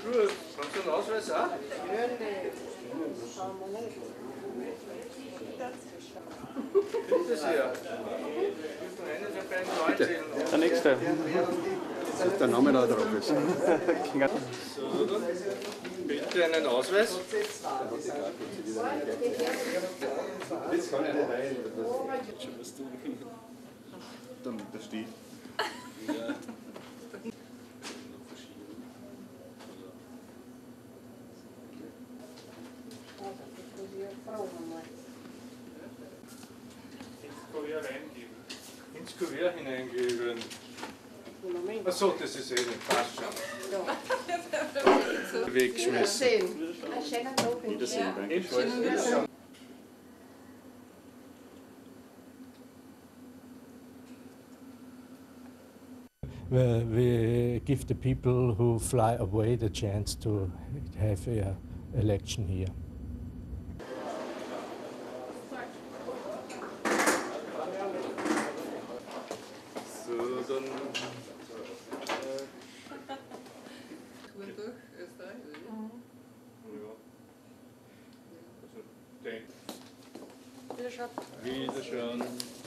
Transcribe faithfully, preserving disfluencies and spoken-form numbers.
Gut, kannst du einen Ausweis auch? Bitte sehr. Bitte. Der nächste. Das ist der Name da drauf ist. So, bitte einen Ausweis. Jetzt kann ich nicht rein. Dann der Stiel. Ja. Ins Kuvert hineingeben. Achso, das ist eh nicht. Passt schon. Weggeschmissen. Wiedersehen. Danke. We give the people who fly away the chance to have an election here. So, dann. Touren durch Österreich, oder? Ja. Also, denk. Wiederschauen. Wiederschauen.